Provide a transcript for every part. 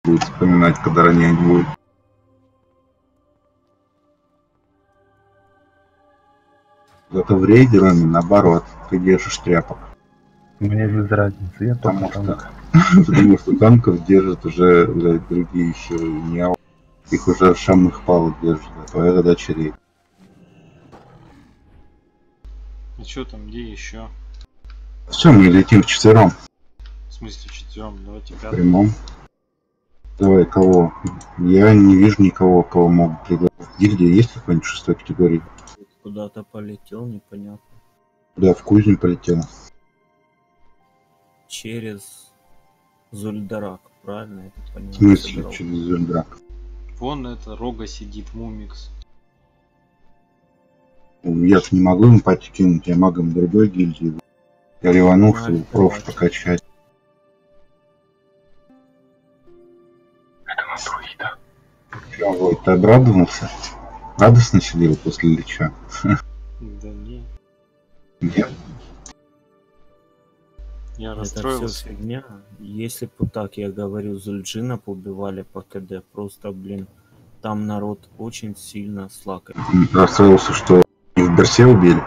будет вспоминать, когда ронять будет. Зато в рейде, Роме, наоборот, ты держишь тряпок. Мне без разницы, я только танк. Потому что танков держат уже, блядь, другие еще не ау. Их уже шамных палок держат, а твоя задача рейд. Ну что там, где еще? Все, мы летим вчетвером. В смысле вчетвером? Давайте В пятым. прямом. Давай, кого? Я не вижу никого, кого могут предложить. В гильдии есть какой-нибудь 6 категории? Куда-то полетел, непонятно. Да, в кузню полетел. Через Зульдарак, правильно это понимаю? В смысле, через Зельдрак? Вон это рога сидит, Мумикс. Я ж не могу им пати кинуть, я магом другой гильдии. Я реванул, чтобы проф покачать. Это на друида. Чё, Войт, ты обрадовался? Радостно сидел после лича? Да не. Нет? Я Это расстроился. все фигня. Если бы так я говорю, Зульджина поубивали по КД, просто, блин, там народ очень сильно слакает. Расстроился, что их в Берсе убили.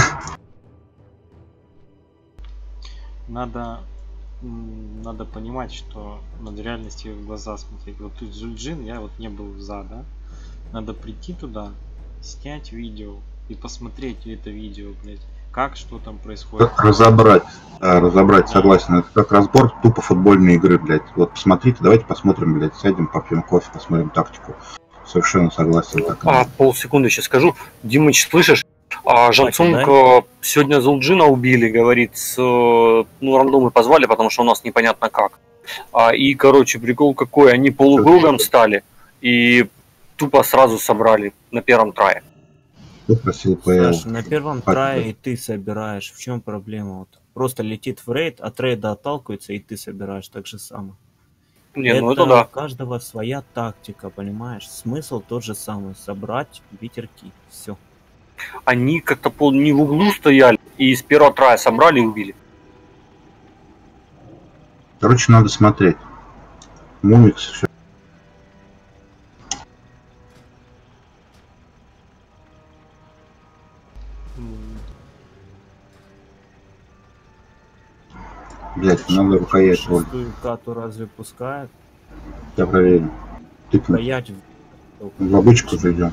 Надо понимать, что надо реальности в глаза смотреть. Вот тут Зульджин, я вот не был за, да? Надо прийти туда, снять видео и посмотреть это видео, блядь. Как, что там происходит. Разобрать, согласен. Это как разбор тупо футбольной игры, блядь. Вот посмотрите, давайте посмотрим, блядь, сядем, попьем кофе, посмотрим тактику. Совершенно согласен. Полсекунды сейчас скажу. Димыч, слышишь? Жансунг сегодня Зулджина убили, говорит, рандомы позвали, потому что у нас непонятно как. И, короче, прикол какой, они полукругом стали и тупо сразу собрали на первом трае. Кто просил Саша, на первом трае и ты собираешь. В чем проблема? Вот просто летит в рейд, от рейда отталкивается, и ты собираешь так же самое. Это да. У каждого своя тактика, понимаешь? Смысл тот же самый. Собрать ветерки. Все. Они как-то не в углу стояли и с первого трая собрали и убили. Короче, надо смотреть. Мумикс все. Блять, надо рукоять воль. Шестую кату разве пускают? Я проверю. Рукоять в обычку зайдем.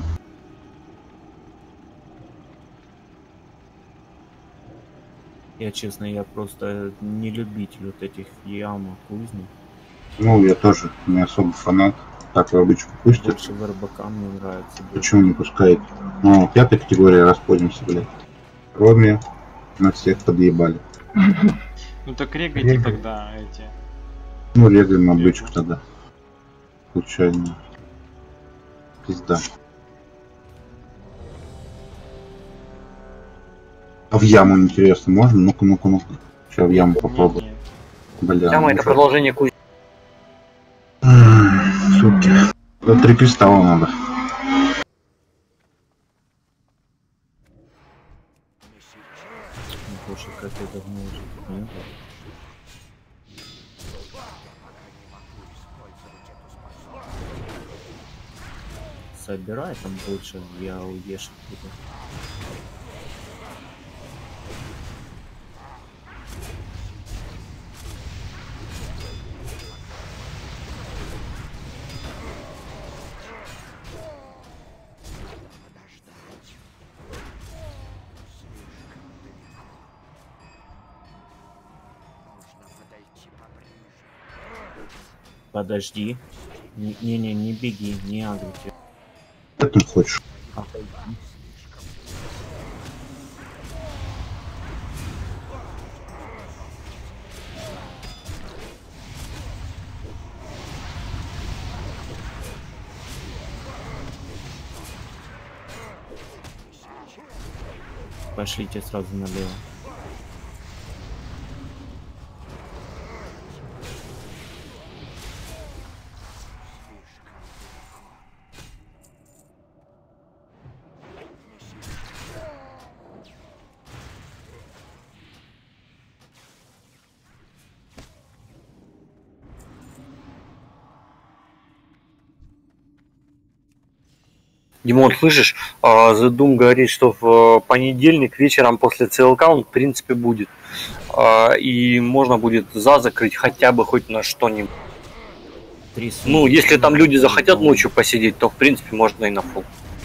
Я, честно, я просто не любитель вот этих ям, кузней. Ну, я тоже не особо фанат. Так, в обычку пустят. Больше в РБК мне нравится. Почему не пускаете? Ну, 5-я категория, расходимся, блядь. Роме на всех подъебали. Ну так регайте тогда эти. Ну, регаем на обычку тогда. Случайно. Пизда. А в яму интересно, можно? Ну-ка. Сейчас в яму попробую. Бля. Яма это продолжение кузни. Суки. За 3 кристалла надо. Больше как это давно уже не было. Собирай там больше, я уешь буду. Подожди. Не беги, не агрите. Как ты хочешь? Отойди. Пошлите сразу налево. Димон, слышишь? The Doom говорит, что в понедельник вечером после ЦЛК он в принципе будет. И можно будет закрыть хотя бы хоть на что-нибудь. Ну, если там люди захотят ночью посидеть, то в принципе можно и на фул.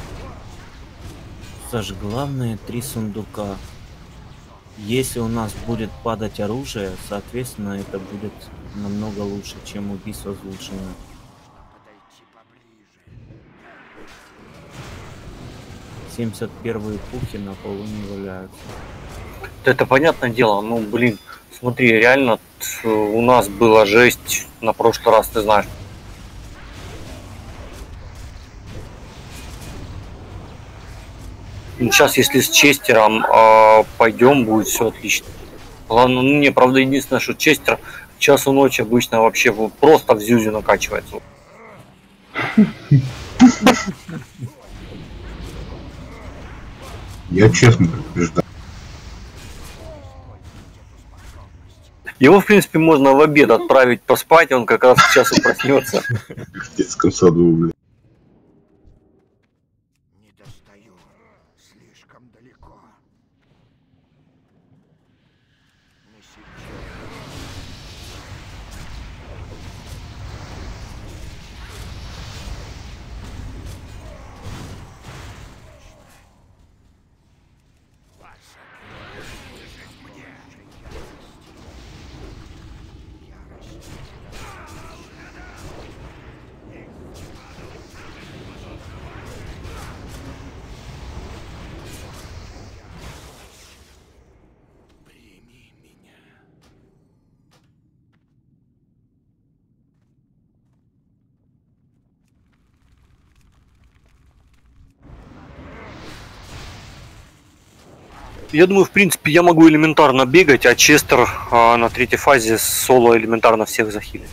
Саш, главное 3 сундука. Если у нас будет падать оружие, соответственно, это будет намного лучше, чем убийство Зулджина. 71-е пухи на полу не валяются. Это понятное дело, ну блин, смотри, реально у нас была жесть на прошлый раз, ты знаешь. Сейчас, если с Честером пойдем, будет все отлично. Главное, ну не, правда, единственное, что Честер в часу ночи обычно вообще просто в зюзю накачивается. Я честно предупреждаю. Его, в принципе, можно в обед отправить поспать, он как раз сейчас и проснется. В детском саду, блядь. Не достаю. Слишком далеко. Не сейчас. Я думаю, в принципе, я могу элементарно бегать, а Честер на третьей фазе соло элементарно всех захилит.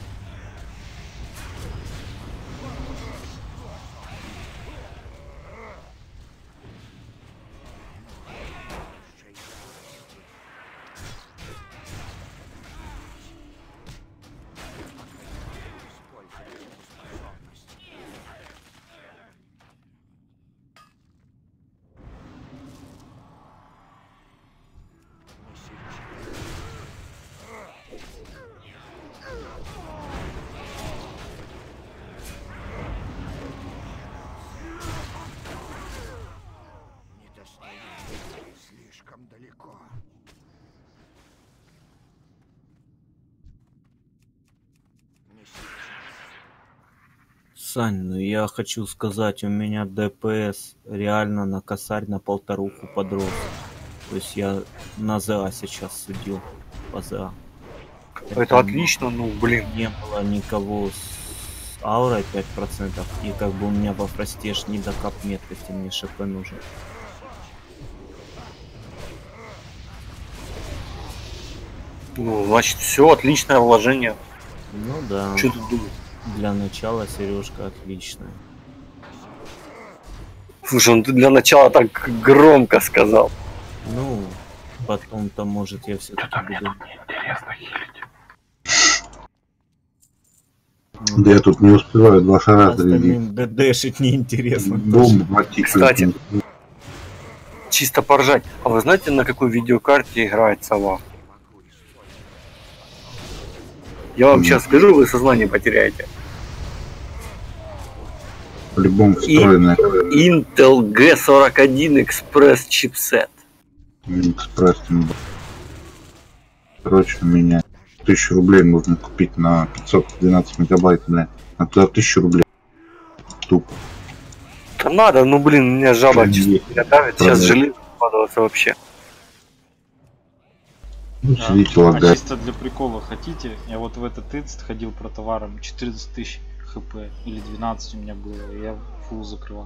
Слишком далеко. Не сейчас. Сань, ну я хочу сказать, у меня ДПС реально на косарь на 1,5 подрос. То есть я на ЗА сейчас судил по ЗА. Это отлично, ну блин. Не было никого с аурой 5%, и как бы у меня во фростеж не до кап меткости, мне ШП нужен. Ну, значит, все, отличное вложение. Ну да. Что тут думать? Для начала сережка отличная. Слушай, ну ты для начала так громко сказал. Ну, потом-то, может, я все-таки буду... Интересно хилить. Да я тут не успеваю 2 шара зарядить. Остальным ДДшить неинтересно. Бомбу мотить. Кстати, чисто поржать. А вы знаете, на какой видеокарте играет сова? Я вам сейчас скажу, вы сознание потеряете. По-любому встроенная. Intel G41 Express чипсет. Экспресс. Короче, у меня 1000 рублей можно купить на 512 мегабайт, блядь. На 1000 рублей. Тупо. Да надо, ну блин, меня жаба чисто давит. Сейчас железо вкладываться вообще. Ну, Да. сидите, А лагать. чисто для прикола хотите? Я вот в этот инст ходил про товаром, 14 тысяч хп или 12 у меня было, и я фул закрывал.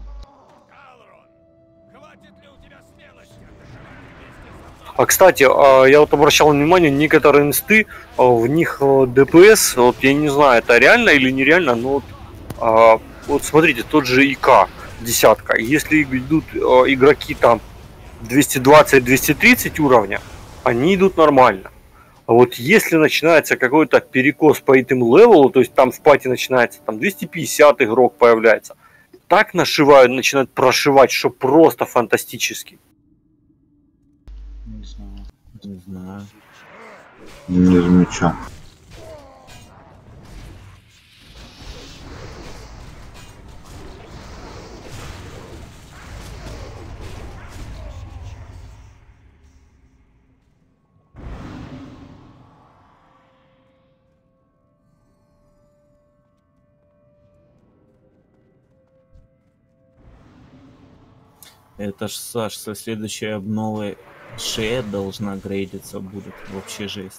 А кстати, я вот обращал внимание, некоторые инсты, в них ДПС, вот я не знаю, это реально или нереально, но вот смотрите, тот же ИК, десятка, если идут игроки там 220-230 уровня, они идут нормально. А вот если начинается какой-то перекос по этим левелу, то есть там в пати начинается там 250 игрок появляется, так нашивают, начинают прошивать, что просто фантастически. Не знаю. Не знаю. Не замечал. Это ж, Саш, со следующей обновой шея должна грейдиться будет. Вообще жесть.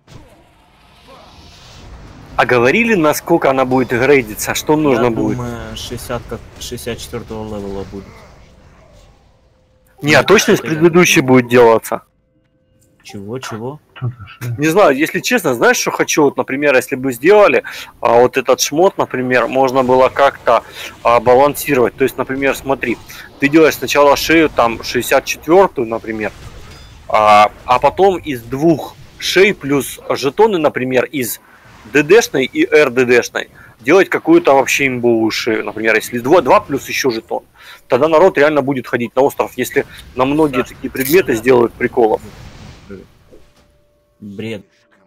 А говорили, насколько она будет грейдиться, что нужно Я будет? думаю, 60 как 64-го левела будет. Не, а точно с предыдущей будет делаться? Чего? Что за шея? Не знаю, если честно, знаешь, что хочу? Вот, например, если бы сделали вот этот шмот, например, можно было как-то балансировать. То есть, например, смотри, ты делаешь сначала шею там 64-ю, например, а потом из двух шей плюс жетоны, например, из ДДшной и РДДшной делать какую-то вообще имбовую шею. Например, если 2 плюс еще жетон. Тогда народ реально будет ходить на остров, если на многие такие предметы сделают приколов. Бред.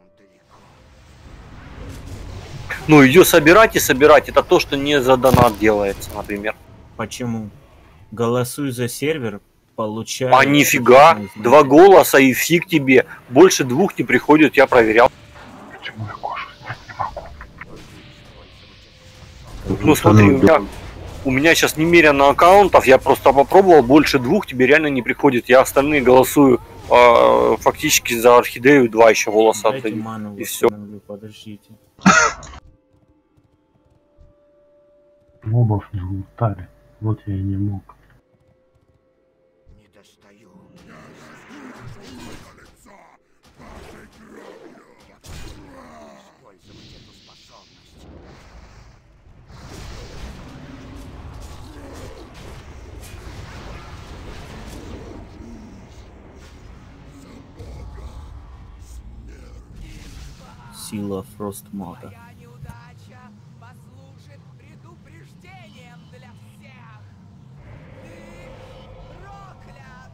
Ну, ее собирать и собирать, это то, что не за донат делается, например. Почему? Голосуй за сервер, получай... А нифига, 2 голоса и фиг тебе. Больше 2 не приходит, я проверял. Почему я кожу снять не могу? Ну смотри, у меня сейчас немерено аккаунтов, я просто попробовал, больше 2 тебе реально не приходит. Я остальные голосую фактически за орхидею, 2 еще голоса Дайте отдаю. ману И все. Подождите. Мобов не лутали. Вот я и не мог. Не достаю. Я хочу использовать эту способность. Сила Фростмода. Моя неудача послужит предупреждением для всех. Ты проклят.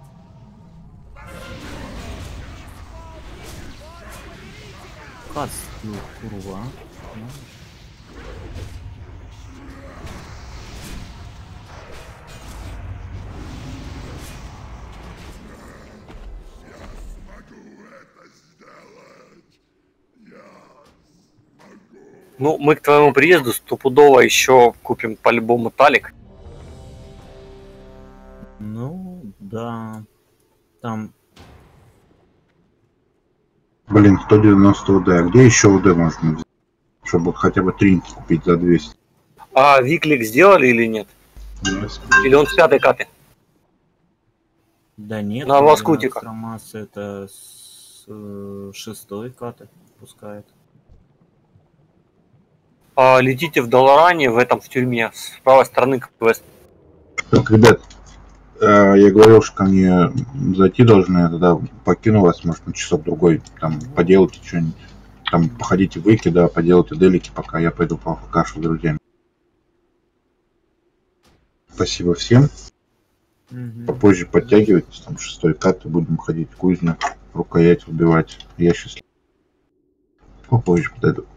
Касту, курва. Ну, Ну, мы к твоему приезду стопудово еще купим по-любому талик. ну, да. Там Блин, 190 УД. А где еще УД можно взять? Чтобы хотя бы Тринити купить за 200. А Виклик сделали или нет? Или он с 5-й каты? да нет. На лоскутиках. Масса это с 6-й каты пускает. Летите в Долоране, в этом в тюрьме, с правой стороны квест. Так, ребят, я говорил, что ко мне зайти должны, я тогда покину вас, может, на часок другой, там, поделайте что-нибудь. Там, походите в Вики, да, поделайте делики, пока я пойду по кашу с друзьями. Спасибо всем. Попозже подтягивайтесь, там, 6-й кат, будем ходить в кузню, рукоять выбивать. Я счастлив. Попозже подойду.